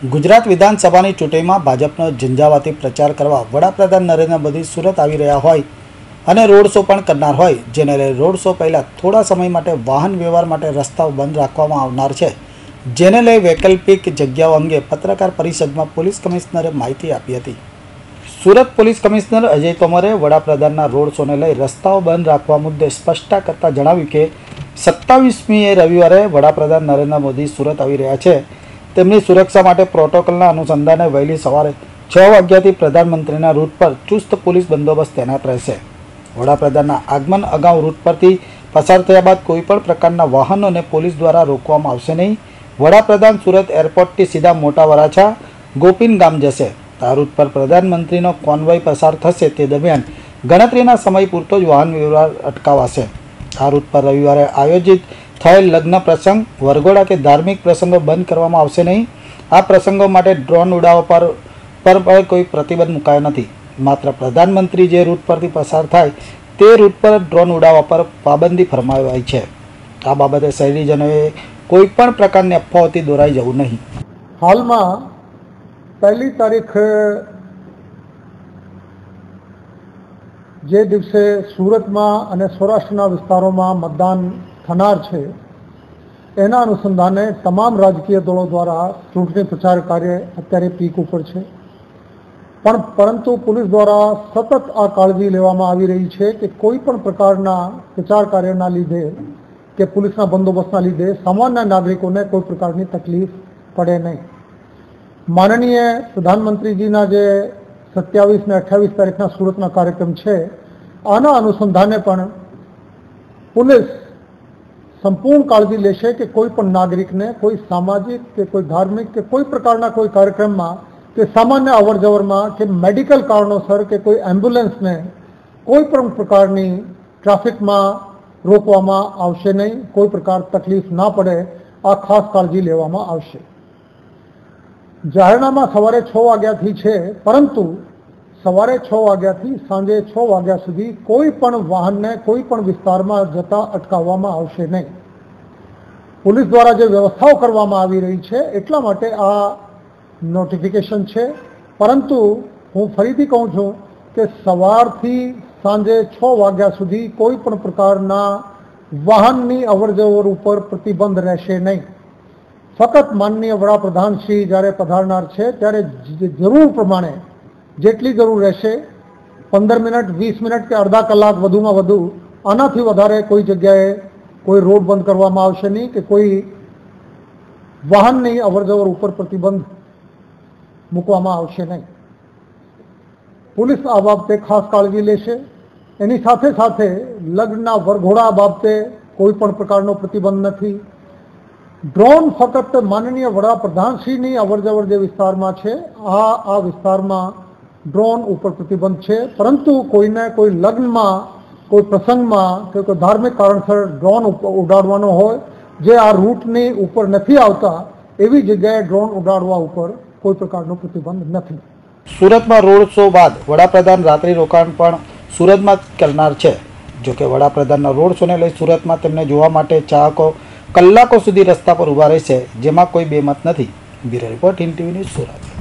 ગુજરાત વિધાનસભાની ચૂંટણીમાં ભાજપનો ઝંઝાવાતી પ્રચાર કરવા વડાપ્રધાન નરેન્દ્ર મોદી સુરત આવી રહ્યા હોય અને રોડ શો પણ કરનાર હોય, જેને લઈ રોડ શો પહેલાં થોડા સમય માટે વાહન વ્યવહાર માટે રસ્તાઓ બંધ રાખવામાં આવનાર છે, જેને લઈ વૈકલ્પિક જગ્યાઓ અંગે પત્રકાર પરિષદમાં પોલીસ કમિશનરે માહિતી આપી હતી. સુરત પોલીસ કમિશનર અજય તોમરે વડાપ્રધાનના રોડ શોને લઈ રસ્તાઓ બંધ રાખવા મુદ્દે સ્પષ્ટતા કરતાં જણાવ્યું કે 27મી રવિવારે વડાપ્રધાન નરેન્દ્ર મોદી સુરત આવી રહ્યા છે. તેમની સુરક્ષા માટે પ્રોટોકોલના અનુસંધાને વહેલી સવારે 6 વાગ્યાથી પ્રધાનમંત્રીના રૂટ પર ચુસ્ત પોલીસ બંદોબસ્ત તૈનાત રહેશે. વડાપ્રધાનના આગમન અગાઉ રૂટ પરથી પસાર થયા બાદ કોઈપણ પ્રકારના વાહનોને પોલીસ દ્વારા રોકવામાં આવશે નહીં. વડાપ્રધાન સુરત એરપોર્ટથી સીધા મોટા વરાછા ગોપીન ગામ જશે. આ રૂટ પર પ્રધાનમંત્રીનો કોન્વોય પસાર થશે તે દરમિયાન ગણતરીના સમય પૂરતો જ વાહન વ્યવહાર અટકાવાશે. આ રૂટ પર રવિવારે આયોજિત થયેલ લગ્ન પ્રસંગ, વરઘોડા કે ધાર્મિક પ્રસંગો બંધ કરવામાં આવશે નહીં. આ પ્રસંગો માટે ડ્રોન ઉડાવવા પર કોઈ પ્રતિબંધ મુકાયો નથી. માત્ર પ્રધાનમંત્રી જે રૂટ પરથી પસાર થાય તે રૂટ પર ડ્રોન ઉડાવવા પર પાબંદી ફરમાવાઈ છે. આ બાબતે શહેરીજનોએ કોઈપણ પ્રકારની અફવાઓથી દોરાઈ જવું નહીં. હાલમાં 1 તારીખ જે દિવસે સુરતમાં અને સૌરાષ્ટ્રના વિસ્તારોમાં મતદાન થનાર છે, એના અનુસંધાને તમામ રાજકીય દળો દ્વારા ચૂંટણી પ્રચાર કાર્ય અત્યારે પીક ઉપર છે. પરંતુ પોલીસ દ્વારા સતત આ કાળજી લેવામાં આવી રહી છે કે કોઈ પણ પ્રકારના પ્રચાર કાર્યના લીધે કે પોલીસના બંદોબસ્તના લીધે સામાન્ય નાગરિકોને કોઈ પ્રકારની તકલીફ પડે નહીં. માનનીય પ્રધાનમંત્રીજીના જે 27 અને 28 તારીખના સુરતના કાર્યક્રમ છે, આના અનુસંધાને પણ પોલીસ સંપૂર્ણ કાળજી લેશે કે કોઈ પણ નાગરિકને કોઈ સામાજિક કે કોઈ ધાર્મિક કે કોઈ પ્રકારના કોઈ કાર્યક્રમમાં કે સામાન્ય અવરજવરમાં કે મેડિકલ કારણોસર કે કોઈ એમ્બ્યુલન્સને કોઈ પણ પ્રકારની ટ્રાફિકમાં રોકવામાં આવશે નહીં. કોઈ પ્રકાર તકલીફ ના પડે, આ ખાસ કાળજી લેવામાં આવશે. જાહેરનામા સવારે 6 વાગ્યાથી છે, પરંતુ સવારે 6 વાગ્યાથી સાંજે 6 વાગ્યા સુધી કોઈ પણ વાહનને કોઈ પણ વિસ્તારમાં જતા અટકાવવામાં આવશે નહીં. પોલીસ દ્વારા જે વ્યવસ્થાઓ કરવામાં આવી રહી છે એટલા માટે આ નોટિફિકેશન છે. પરંતુ હું ફરીથી કહું છું કે સવારથી સાંજે 6 વાગ્યા સુધી કોઈ પણ પ્રકારના વાહનની અવરજવર ઉપર પ્રતિબંધ રહેશે નહીં. ફક્ત માનનીય વડાપ્રધાન શ્રી જ્યારે પધારનાર છે ત્યારે જરૂર પ્રમાણે જેટલી જરૂર રહેશે 15 મિનિટ, 20 મિનિટ કે અડધા કલાક વધુમાં વધુ, આનાથી વધારે કોઈ જગ્યાએ કોઈ રોડ બંધ કરવામાં આવશે નહીં કે કોઈ વાહનની અવરજવર ઉપર પ્રતિબંધ મૂકવામાં આવશે નહીં. પોલીસ આ બાબતે ખાસ કાળજી લેશે. એની સાથે સાથે લગ્નના વરઘોડા બાબતે કોઈ પણ પ્રકારનો પ્રતિબંધ નથી. ડ્રોન ફક્ત માનનીય વડાપ્રધાનશ્રીની અવરજવર જે વિસ્તારમાં છે આ વિસ્તારમાં ડ્રોન ઉપર પ્રતિબંધ છે. પરંતુ કોઈને કોઈ લગ્નમાં, કોઈ પ્રસંગમાં કે કોઈ ધાર્મિક કારણસર ડ્રોન ઉડાડવાનો હોય જે આ રૂટની ઉપર નથી આવતા, એવી જગ્યાએ ડ્રોન ઉડાડવા ઉપર કોઈ પ્રકારનો પ્રતિબંધ નથી. સુરતમાં રોડ શો બાદ વડાપ્રધાન રાત્રિ રોકાણ પણ સુરતમાં કરનાર છે. જોકે વડાપ્રધાનના રોડ શોને લઈ સુરતમાં તેમને જોવા માટે ચાહકો કલાકો સુધી રસ્તા પર ઊભા રહેશે, જેમાં કોઈ બેમત નથી. Bureau report, Hind TV news, Surat.